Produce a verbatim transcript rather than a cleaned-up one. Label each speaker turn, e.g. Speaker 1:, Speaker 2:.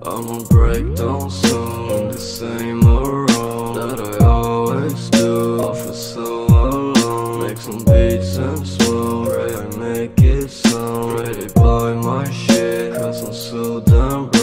Speaker 1: I'ma break down soon, the same around that I always do. I feel so alone. Make some beats and smoke, pray I make it sound. Pray they buy my shit, cause I'm so damn